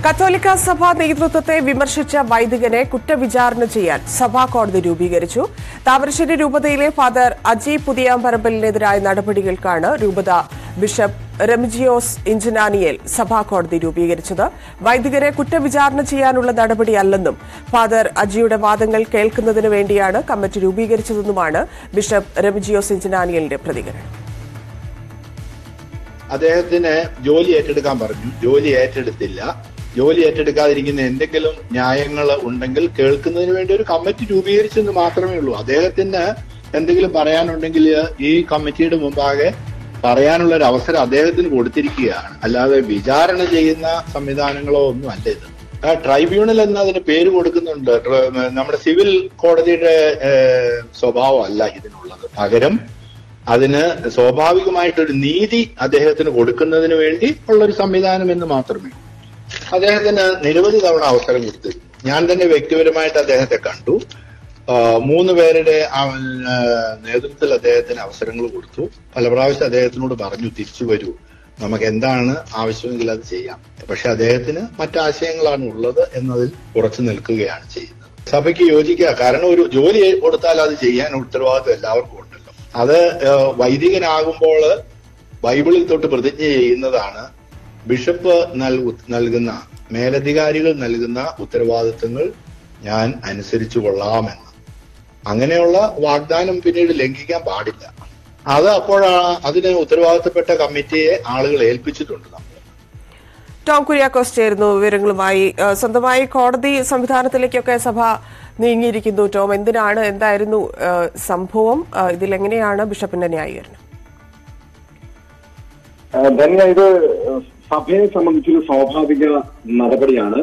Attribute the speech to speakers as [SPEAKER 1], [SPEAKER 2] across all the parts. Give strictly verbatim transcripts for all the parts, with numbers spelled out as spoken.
[SPEAKER 1] കത്തോലിക്ക സഭാ നേതൃത്വത്തെ വിമർശിച്ച വൈദികനെ കുറ്റവിചാരണ ചെയ്യാൻ സഭാ കോടതി രൂപീകരിച്ചു. താമരശ്ശേരി രൂപതയിലെ ഫാദർ അജി പുതിയാമ്പറമ്പലിനെതിരായ നടപടികൾക്കാണ് രൂപത ബിഷപ്പ് റെമിജിയോസ് ഇഞ്ചനാനിയേൽ സഭാ കോടതി രൂപീകരിച്ചത്. വൈദികരെ കുറ്റവിചാരണ ചെയ്യാനുള്ള നടപടിയല്ലെന്നും ഫാദർ അജിയുടെ വാദങ്ങൾ കേൾക്കുന്നതിന് വേണ്ടിയാണ് കമ്മിറ്റി രൂപീകരിച്ചതെന്നുമാണ് ബിഷപ്പ് റെമിജിയോസ് ഇഞ്ചനാനിയേലിന്റെ പ്രതികരണം.
[SPEAKER 2] അദ്ദേഹത്തിന് ജോലി ഏറ്റെടുക്കാൻ പറഞ്ഞു. ജോലി ഏറ്റെടുത്തില്ല. ജോലി ഏറ്റെടുക്കാതിരിക്കുന്ന എന്തെങ്കിലും ന്യായങ്ങൾ ഉണ്ടെങ്കിൽ കേൾക്കുന്നതിന് വേണ്ടി ഒരു കമ്മിറ്റി രൂപീകരിച്ചെന്ന് മാത്രമേ ഉള്ളൂ. അദ്ദേഹത്തിന് എന്തെങ്കിലും പറയാനുണ്ടെങ്കിൽ ഈ കമ്മിറ്റിയുടെ മുമ്പാകെ പറയാനുള്ള ഒരു അവസരം അദ്ദേഹത്തിന് കൊടുത്തിരിക്കുകയാണ്. അല്ലാതെ വിചാരണ ചെയ്യുന്ന സംവിധാനങ്ങളോ ഒന്നും അല്ല ഇത്. ട്രൈബ്യൂണൽ എന്ന് അതിന് പേര് കൊടുക്കുന്നുണ്ട്. നമ്മുടെ സിവിൽ കോടതിയുടെ സ്വഭാവം അല്ല ഇതിനുള്ളത്. പകരം അതിന് സ്വാഭാവികമായിട്ടൊരു നീതി അദ്ദേഹത്തിന് കൊടുക്കുന്നതിന് വേണ്ടി ഉള്ളൊരു സംവിധാനം എന്ന് മാത്രമേ. അദ്ദേഹത്തിന് നിരവധി തവണ അവസരം കൊടുത്തു. ഞാൻ തന്നെ വ്യക്തിപരമായിട്ട് അദ്ദേഹത്തെ കണ്ടു. മൂന്ന് പേരുടെ നേതൃത്വത്തിൽ അദ്ദേഹത്തിന് അവസരങ്ങൾ കൊടുത്തു. പല പ്രാവശ്യം അദ്ദേഹത്തിനോട് പറഞ്ഞു, തിരിച്ചു വരൂ, നമുക്ക് എന്താണ് ആവശ്യമെങ്കിൽ അത് ചെയ്യാം. പക്ഷെ അദ്ദേഹത്തിന് മറ്റാശയങ്ങളാണ് ഉള്ളത് എന്നതിൽ ഉറച്ചു നിൽക്കുകയാണ് ചെയ്യുന്നത്. സഭയ്ക്ക് യോജിക്കുക. കാരണം ഒരു ജോലി കൊടുത്താൽ അത് ചെയ്യാൻ ഉത്തരവാദിത്വം എല്ലാവർക്കും ഉണ്ടല്ലോ. അത് വൈദികനാകുമ്പോൾ ബൈബിളിൽ തൊട്ട് പ്രതിജ്ഞ ചെയ്യുന്നതാണ് ബിഷപ്പ് നൽകുന്ന മേലധികാരികൾ നൽകുന്ന ഉത്തരവാദിത്തങ്ങൾ ഞാൻ അനുസരിച്ചു കൊള്ളാമെന്ന്. അങ്ങനെയുള്ള വാഗ്ദാനം പിന്നീട് ലംഘിക്കാൻ പാടില്ല. അത് അപ്പോഴാണ് അതിന് ഉത്തരവാദിത്തപ്പെട്ട കമ്മിറ്റിയെ ആളുകൾ ഏൽപ്പിച്ചിട്ടുണ്ട്. നമ്മൾ
[SPEAKER 1] ടോം കുര്യാക്കോസ് ചേരുന്നു വിവരങ്ങളുമായി. സ്വന്തമായി കോടതി സംവിധാനത്തിലേക്കൊക്കെ സഭ നീങ്ങിയിരിക്കുന്നു. ടോം, എന്തിനാണ്, എന്തായിരുന്നു സംഭവം? ഇതിലെങ്ങനെയാണ് ബിഷപ്പിന്റെ ന്യായീകരണം?
[SPEAKER 3] ധന്യ, ഇത് സഭയെ സംബന്ധിച്ചൊരു സ്വാഭാവിക നടപടിയാണ്.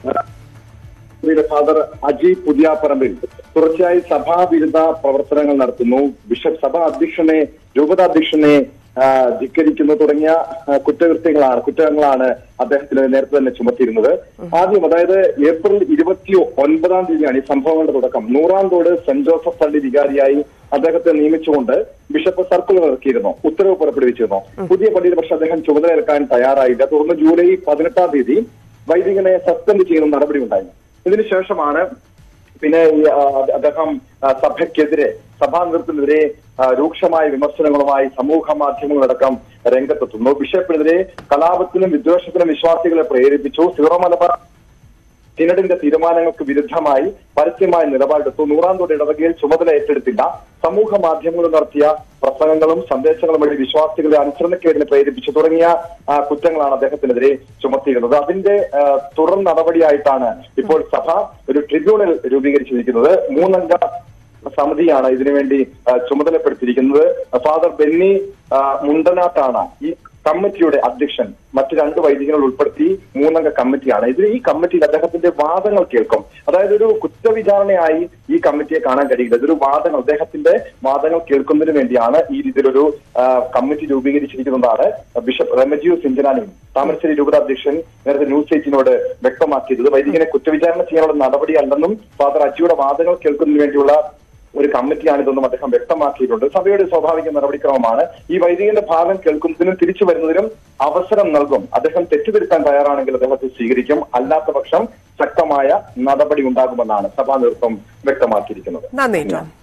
[SPEAKER 3] ഫാദർ അജി പുതിയാപ്പറമ്പിൽ തുടർച്ചയായി സഭാവിരുദ്ധ പ്രവർത്തനങ്ങൾ നടത്തുന്നു. ബിഷപ്പ് സഭാ അധ്യക്ഷനെ രൂപതാധ്യക്ഷനെ ധിക്കരിക്കുന്നു തുടങ്ങിയ കുറ്റകൃത്യങ്ങളാണ് കുറ്റങ്ങളാണ് അദ്ദേഹത്തിന് നേരത്തെ തന്നെ ചുമത്തിയിരുന്നത്. ആദ്യം, അതായത് ഏപ്രിൽ ഇരുപത്തി ഒൻപതാം തീയതിയാണ് ഈ സംഭവങ്ങളുടെ തുടക്കം. നൂറാന്തോട് സെന്റ് ജോസഫ് പള്ളി വികാരിയായി അദ്ദേഹത്തെ നിയമിച്ചുകൊണ്ട് ബിഷപ്പ് സർക്കുലർ ഇറക്കിയിരുന്നു, ഉത്തരവ് പുറപ്പെടുവിച്ചിരുന്നു. പുതിയ പള്ളിയിൽ പക്ഷെ അദ്ദേഹം ചുമതലയേൽക്കാൻ തയ്യാറായില്ല. തുടർന്ന് ജൂലൈ പതിനെട്ടാം തീയതി വൈദികനെ സസ്പെൻഡ് ചെയ്യുന്ന നടപടി ഉണ്ടായി. ഇതിനുശേഷമാണ് പിന്നെ അദ്ദേഹം സഭയ്ക്കെതിരെ സഭാ നേതൃത്വത്തിനെതിരെ രൂക്ഷമായ വിമർശനങ്ങളുമായി സമൂഹ മാധ്യമങ്ങളടക്കം രംഗത്തെത്തുന്നു. ബിഷപ്പിനെതിരെ കലാപത്തിനും വിദ്വേഷത്തിനും വിശ്വാസികളെ പ്രേരിപ്പിച്ചു. സീറോ മലബാർ സിനഡിന്റെ തീരുമാനങ്ങൾക്ക് വിരുദ്ധമായി പരസ്യമായ നിലപാടെടുത്തു. നൂറാന്തോട് ഇടവകയിൽ ചുമതല ഏറ്റെടുത്തില്ല. സമൂഹ മാധ്യമങ്ങൾ നടത്തിയ പ്രസംഗങ്ങളും സന്ദേശങ്ങളും വഴി വിശ്വാസികളെ അനുസരണക്കേടിന് പ്രേരിപ്പിച്ചു തുടങ്ങിയ കുറ്റങ്ങളാണ് അദ്ദേഹത്തിനെതിരെ ചുമത്തിയിരുന്നത്. അതിന്റെ തുടർ നടപടിയായിട്ടാണ് ഇപ്പോൾ സഭ ഒരു ട്രിബ്യൂണൽ രൂപീകരിച്ചിരിക്കുന്നത്. മൂന്നംഗ സമിതിയാണ് ഇതിനുവേണ്ടി ചുമതലപ്പെടുത്തിയിരിക്കുന്നത്. ഫാദർ ബെന്നി മുണ്ടനാട്ടാണ് ഈ കമ്മിറ്റിയുടെ അധ്യക്ഷൻ. മറ്റു രണ്ട് വൈദികങ്ങൾ ഉൾപ്പെടുത്തി മൂന്നംഗ കമ്മിറ്റിയാണ്. ഇതിൽ ഈ കമ്മിറ്റിയിൽ അദ്ദേഹത്തിന്റെ വാദങ്ങൾ കേൾക്കും. അതായത് ഒരു കുറ്റവിചാരണയായി ഈ കമ്മിറ്റിയെ കാണാൻ കഴിയില്ല. ഇതൊരു വാദങ്ങൾ അദ്ദേഹത്തിന്റെ വാദങ്ങൾ കേൾക്കുന്നതിന് വേണ്ടിയാണ് ഈ രീതിയിലൊരു കമ്മിറ്റി രൂപീകരിച്ചിരിക്കുന്നതാണ് ബിഷപ്പ് റെമിജിയോസ് ഇഞ്ചനാനി താമരശ്ശേരി രൂപത അധ്യക്ഷൻ നേരത്തെ ന്യൂസ് എയ്റ്റീനോട് വ്യക്തമാക്കിയത്. വൈദികനെ കുറ്റവിചാരണ ചെയ്യാനുള്ള നടപടിയല്ലെന്നും ഫാദർ അജിയുടെ വാദങ്ങൾ കേൾക്കുന്നതിന് വേണ്ടിയുള്ള ഒരു കമ്മിറ്റിയാണിതെന്നും അദ്ദേഹം വ്യക്തമാക്കിയിട്ടുണ്ട്. സഭയുടെ സ്വാഭാവിക നടപടിക്രമമാണ്. ഈ വൈദികന്റെ ഭാഗം കേൾക്കുന്നതിനും തിരിച്ചു വരുന്നതിനും അവസരം നൽകും. അദ്ദേഹം തെറ്റുതിരുത്താൻ തയ്യാറാണെങ്കിൽ അദ്ദേഹത്തെ സ്വീകരിക്കും. അല്ലാത്ത പക്ഷം ശക്തമായ നടപടി ഉണ്ടാകുമെന്നാണ് സഭാ നേതൃത്വം വ്യക്തമാക്കിയിരിക്കുന്നത്.
[SPEAKER 1] നന്ദി.